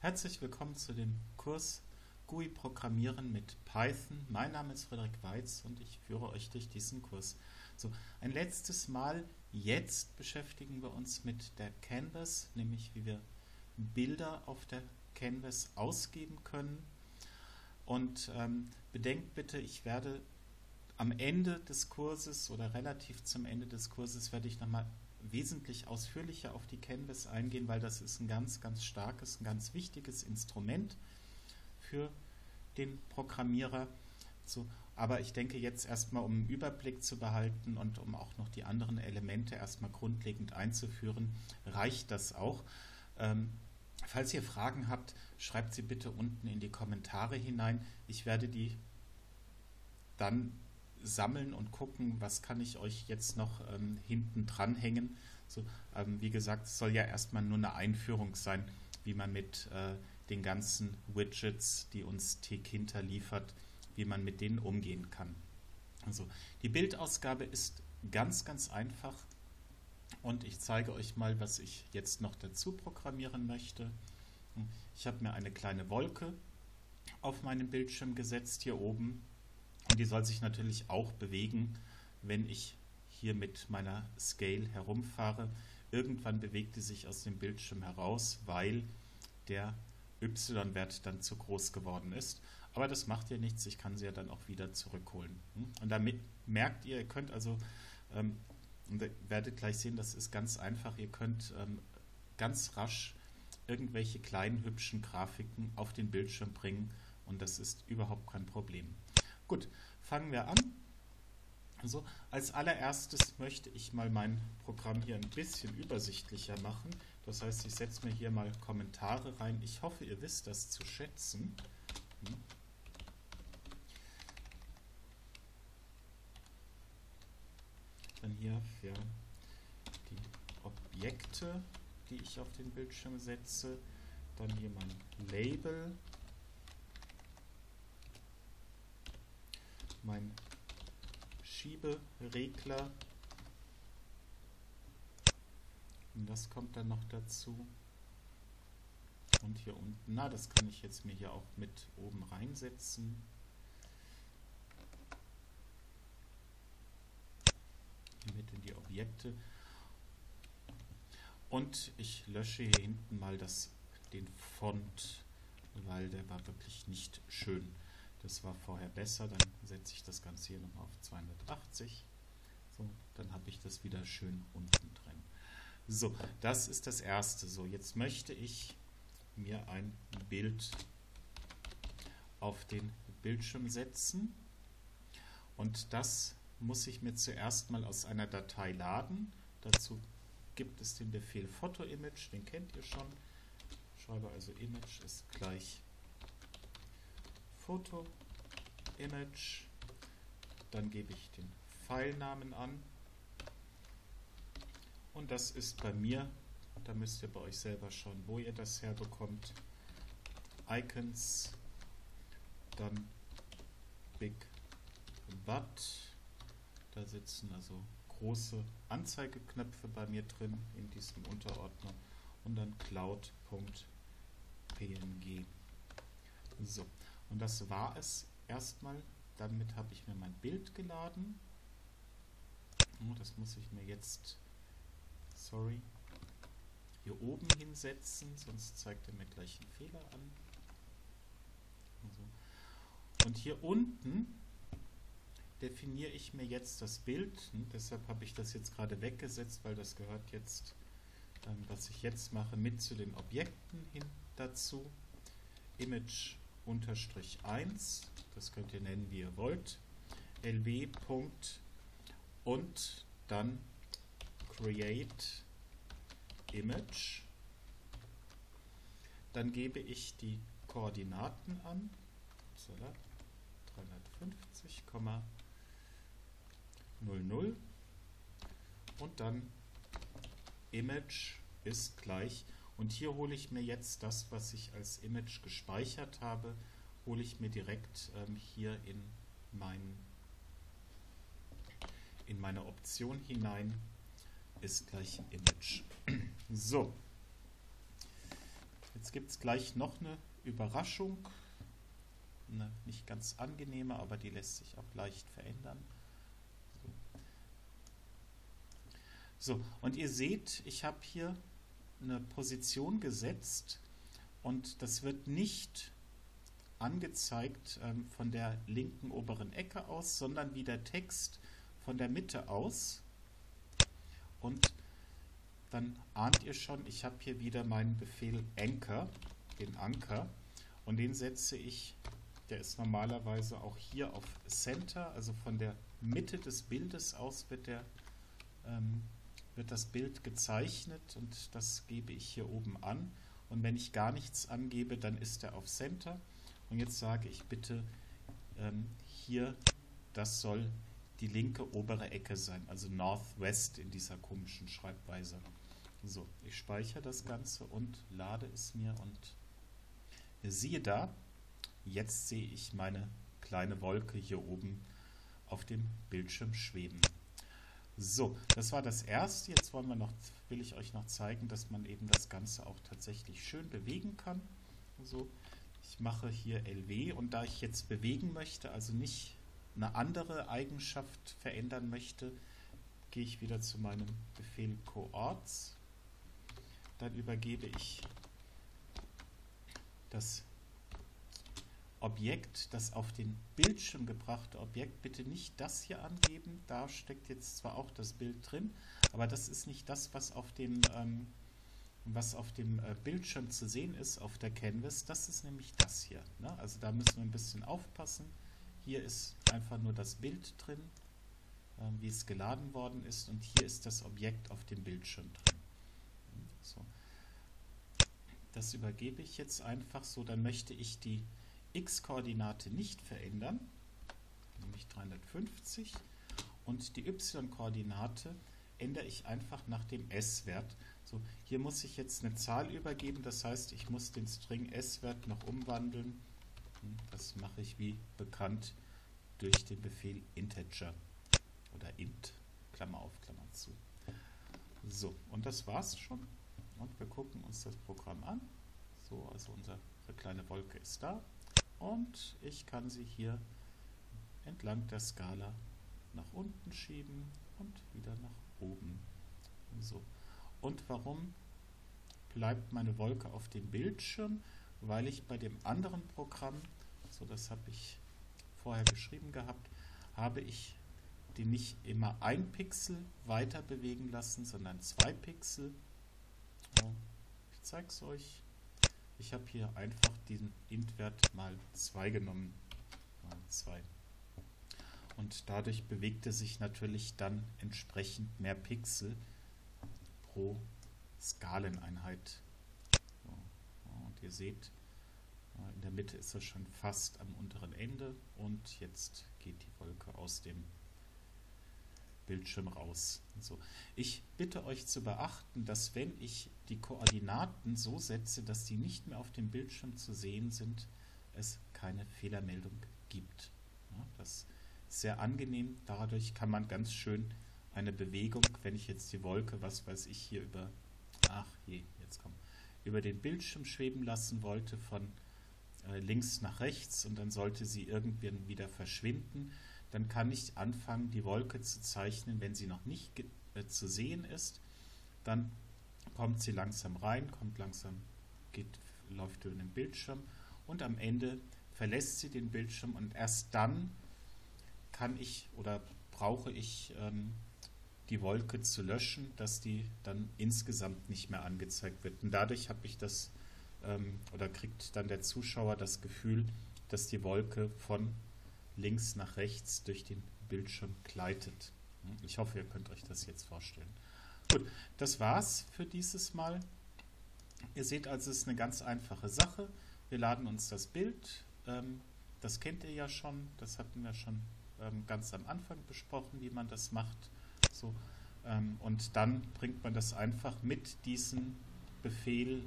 Herzlich willkommen zu dem Kurs GUI Programmieren mit Python. Mein Name ist Frederik Weitz und ich führe euch durch diesen Kurs. So, ein letztes Mal, jetzt beschäftigen wir uns mit der Canvas, nämlich wie wir Bilder auf der Canvas ausgeben können. Und bedenkt bitte, ich werde am Ende des Kurses oder relativ zum Ende des Kurses werde ich nochmal wesentlich ausführlicher auf die Canvas eingehen, weil das ist ein ganz, ganz starkes, ein ganz wichtiges Instrument für den Programmierer. So, aber ich denke jetzt erstmal, um einen Überblick zu behalten und um auch noch die anderen Elemente erstmal grundlegend einzuführen, reicht das auch. Falls ihr Fragen habt, schreibt sie bitte unten in die Kommentare hinein. Ich werde die dann sammeln und gucken, was kann ich euch jetzt noch hinten dranhängen. So, wie gesagt, es soll ja erstmal nur eine Einführung sein, wie man mit den ganzen Widgets, die uns tkinter liefert, wie man mit denen umgehen kann. Also die Bildausgabe ist ganz, ganz einfach und ich zeige euch mal, was ich jetzt noch dazu programmieren möchte. Ich habe mir eine kleine Wolke auf meinen Bildschirm gesetzt hier oben. Und die soll sich natürlich auch bewegen, wenn ich hier mit meiner Scale herumfahre. Irgendwann bewegt die sich aus dem Bildschirm heraus, weil der y-Wert dann zu groß geworden ist. Aber das macht ja nichts, ich kann sie ja dann auch wieder zurückholen. Und damit merkt ihr, ihr könnt also, ihr werdet gleich sehen, das ist ganz einfach, ihr könnt ganz rasch irgendwelche kleinen hübschen Grafiken auf den Bildschirm bringen und das ist überhaupt kein Problem. Gut, fangen wir an. Also, als allererstes möchte ich mal mein Programm hier ein bisschen übersichtlicher machen. Das heißt, ich setze mir hier mal Kommentare rein. Ich hoffe, ihr wisst das zu schätzen. Dann hier für die Objekte, die ich auf den Bildschirm setze. Dann hier mein Label. Mein Schieberegler und das kommt dann noch dazu und hier unten, das kann ich jetzt mir hier auch mit oben reinsetzen. Hier mit in die Objekte und ich lösche hier hinten mal den Font, weil der war wirklich nicht schön. Das war vorher besser, dann setze ich das Ganze hier nochmal auf 280. So, dann habe ich das wieder schön unten drin. So, das ist das erste. So, jetzt möchte ich mir ein Bild auf den Bildschirm setzen. Und das muss ich mir zuerst mal aus einer Datei laden. Dazu gibt es den Befehl PhotoImage, den kennt ihr schon. Ich schreibe also Image ist gleich Foto Image, dann gebe ich den Filenamen an und das ist bei mir, da müsst ihr bei euch selber schauen, wo ihr das herbekommt, Icons, dann Big But, da sitzen also große Anzeigeknöpfe bei mir drin in diesem Unterordner und dann cloud.png. So. Und das war es erstmal. Damit habe ich mir mein Bild geladen. Das muss ich mir jetzt, hier oben hinsetzen, sonst zeigt er mir gleich einen Fehler an. Und hier unten definiere ich mir jetzt das Bild. Deshalb habe ich das jetzt gerade weggesetzt, weil das gehört jetzt, was ich jetzt mache, mit zu den Objekten hin dazu. Image _1, das könnt ihr nennen, wie ihr wollt, lw. Und dann create image. Dann gebe ich die Koordinaten an, 350,00 und dann image ist gleich. Und hier hole ich mir jetzt das, was ich als Image gespeichert habe, hole ich mir direkt hier in meine Option hinein, ist gleich Image. So, Jetzt gibt es gleich noch eine Überraschung, eine nicht ganz angenehme, aber die lässt sich auch leicht verändern. So, und ihr seht, ich habe hier eine Position gesetzt und das wird nicht angezeigt von der linken oberen Ecke aus, sondern wie der Text von der Mitte aus. Und dann ahnt ihr schon, ich habe hier wieder meinen Befehl Anchor, den Anker, und den setze ich, der ist normalerweise auch hier auf Center, also von der Mitte des Bildes aus wird das Bild gezeichnet und das gebe ich hier oben an. Und wenn ich gar nichts angebe, dann ist er auf Center. Und jetzt sage ich bitte hier, das soll die linke obere Ecke sein, also Northwest in dieser komischen Schreibweise. So, ich speichere das Ganze und lade es mir und siehe da, jetzt sehe ich meine kleine Wolke hier oben auf dem Bildschirm schweben. So, das war das erste. Jetzt will ich euch noch zeigen, dass man eben das Ganze auch tatsächlich schön bewegen kann. So, ich mache hier LW und da ich jetzt bewegen möchte, also nicht eine andere Eigenschaft verändern möchte, gehe ich wieder zu meinem Befehl Coords. Dann übergebe ich das Objekt, das auf den Bildschirm gebrachte Objekt, bitte nicht das hier angeben. Da steckt jetzt zwar auch das Bild drin, aber das ist nicht das, was auf dem Bildschirm zu sehen ist, auf der Canvas. Das ist nämlich das hier. Ne? Also da müssen wir ein bisschen aufpassen. Hier ist einfach nur das Bild drin, wie es geladen worden ist, und hier ist das Objekt auf dem Bildschirm drin. So. Das übergebe ich jetzt einfach so, dann möchte ich die x-Koordinate nicht verändern, nämlich 350, und die y-Koordinate ändere ich einfach nach dem s-Wert. So, hier muss ich jetzt eine Zahl übergeben, das heißt, ich muss den String s-Wert noch umwandeln. Das mache ich wie bekannt durch den Befehl Integer oder int, Klammer auf, Klammer zu. So, und das war's schon. Und wir gucken uns das Programm an. So, also unsere kleine Wolke ist da. Und ich kann sie hier entlang der Skala nach unten schieben und wieder nach oben. So. Und warum bleibt meine Wolke auf dem Bildschirm? Weil ich bei dem anderen Programm, so das habe ich vorher geschrieben gehabt, habe ich den nicht immer ein Pixel weiter bewegen lassen, sondern 2 Pixel. Ich zeige es euch. Ich habe hier einfach diesen Int-Wert mal 2 genommen. Mal 2. Und dadurch bewegte sich natürlich dann entsprechend mehr Pixel pro Skaleneinheit. So. Und ihr seht, in der Mitte ist er schon fast am unteren Ende und jetzt geht die Wolke aus dem Bildschirm raus. So. Ich bitte euch zu beachten, dass wenn ich die Koordinaten so setze, dass die nicht mehr auf dem Bildschirm zu sehen sind, es keine Fehlermeldung gibt. Ja, das ist sehr angenehm. Dadurch kann man ganz schön eine Bewegung, wenn ich jetzt die Wolke, was weiß ich, hier über den Bildschirm schweben lassen wollte, von links nach rechts, und dann sollte sie irgendwann wieder verschwinden, dann kann ich anfangen, die Wolke zu zeichnen, wenn sie noch nicht zu sehen ist. Dann kommt sie langsam rein, läuft über den Bildschirm und am Ende verlässt sie den Bildschirm, und erst dann kann ich oder brauche ich die Wolke zu löschen, dass die dann insgesamt nicht mehr angezeigt wird. Und dadurch habe ich das oder kriegt dann der Zuschauer das Gefühl, dass die Wolke von links nach rechts durch den Bildschirm gleitet. Ich hoffe, ihr könnt euch das jetzt vorstellen. Gut, das war's für dieses Mal. Ihr seht also, es ist eine ganz einfache Sache. Wir laden uns das Bild, das kennt ihr ja schon, das hatten wir schon ganz am Anfang besprochen, wie man das macht. So, und dann bringt man das einfach mit diesem Befehl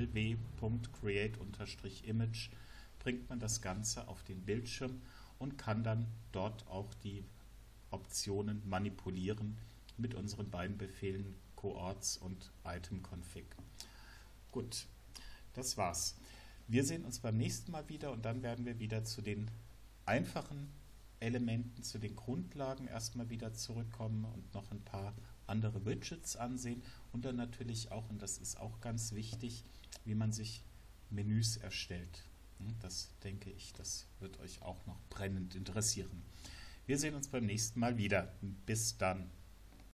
lw.create_image, bringt man das Ganze auf den Bildschirm und kann dann dort auch die Optionen manipulieren mit unseren beiden Befehlen Coords und itemconfig. Gut, das war's. Wir sehen uns beim nächsten Mal wieder und dann werden wir wieder zu den einfachen Elementen, zu den Grundlagen erstmal wieder zurückkommen und noch ein paar andere Widgets ansehen und dann natürlich auch, und das ist auch ganz wichtig, wie man sich Menüs erstellt. Das denke ich, das wird euch auch noch brennend interessieren. Wir sehen uns beim nächsten Mal wieder. Bis dann.